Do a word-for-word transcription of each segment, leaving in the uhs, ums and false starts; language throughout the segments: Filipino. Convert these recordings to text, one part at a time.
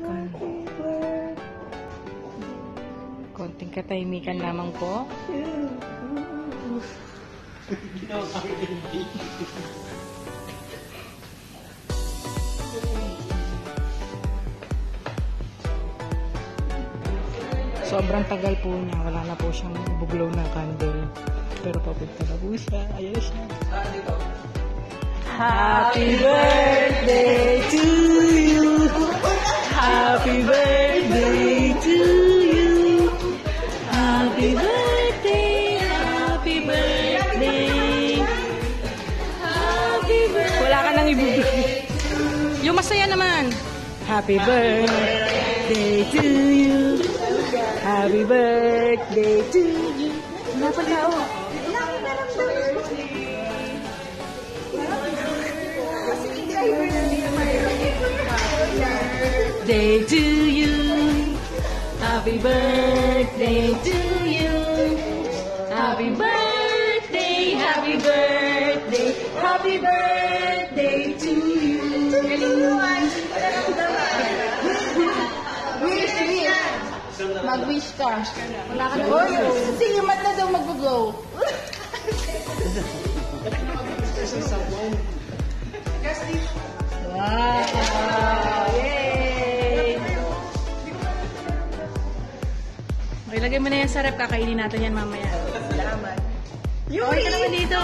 Konting katahimikan lamang po. Sobrang tagal po niya. Wala na po siyang buglaw na candle. Pero papunta na po siya. Ayan siya. Happy birthday to you. Happy birthday to you. Happy birthday. Happy birthday. Happy birthday. Wala ka nang ibubigay. Yung masaya naman. Happy birthday to you. Happy birthday to you. Wala pa tao. Day to you. Happy birthday to you. Happy birthday, happy birthday, happy birthday to you. Wish me. Mag-wish ka. Wala ka na. Sige, mat na daw mag-blow. Wow! Yay! Okay, lagay mo na yan sa rep. Kakainin natin yan mamaya. Salamat. Okay ka naman dito.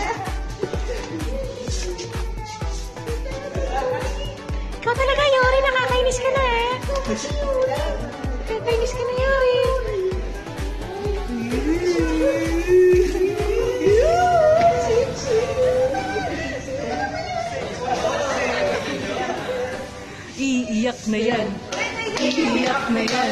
Ikaw talaga, Yori. Nakakainis ka na eh. Nakakainis ka na, Yori. Iiyak na yan. Iiyak na yan.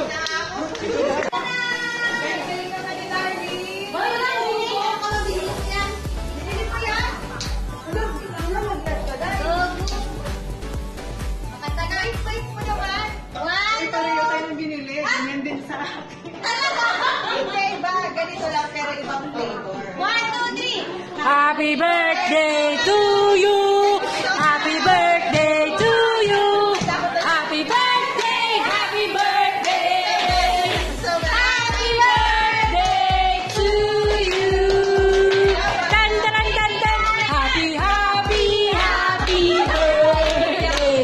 Happy birthday to you. Happy birthday to you. Happy birthday, happy birthday. Happy birthday to you. Dan dan dan dan. Happy happy happy birthday.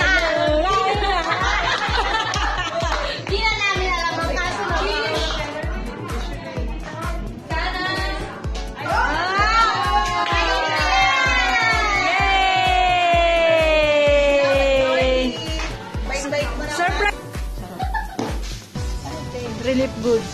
Di na namin alam ang kasunod. Relief goods.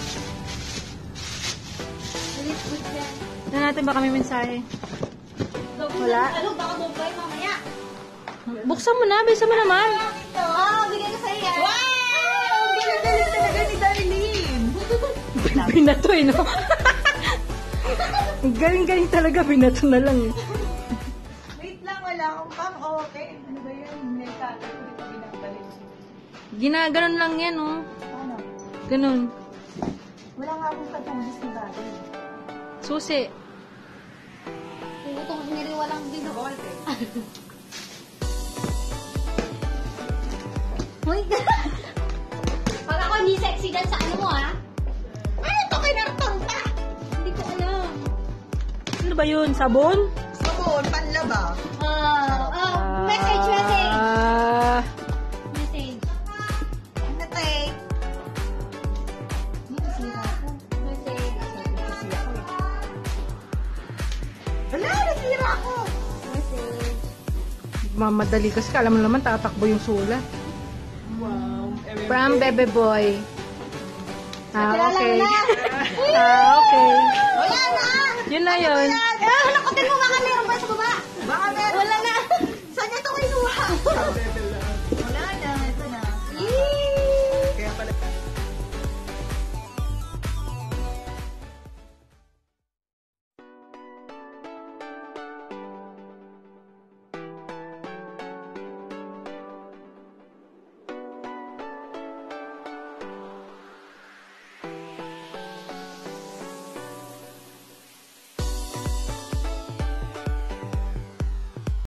Relief goods yan. Na natin baka may mensahe. Wala? Ano, baka doblay mamaya. Buksan mo na, bilisan mo naman. Oo, bigay ko sa'yo yan. Wow! Ginagaling talaga ni Darlene. Binato eh, no? Galing-galing talaga, binato na lang eh. Wait lang, wala akong pang okay. Ano ba yun? May tatay ko, di pa binabalik. Ginaganon lang yan, oh. Ano? Ganun. Wala nga akong katulis ni Daddy. Susi. Kung itong niriwalang ginagawa. Uy! Pag ako hindi sexy dyan sa ano mo, ha? Ano to? Kinartong pa! Hindi ko alam. Ano ba yun? Sabon? Sabon, panlaba. Ah, ah, message, message. Ah, Message. Ano to eh? Hindi, nasira ako. Message. Nasira ako eh. Wala, nasira ako. Message. mamadali kasi kala mo naman tatakbo yung sulat. Wow. From Bebe Boy. Ah, Kilala okay. mo na. Ah, okay. Wala na. Yun na yun. Eh, halakotin mo nga kami. Ang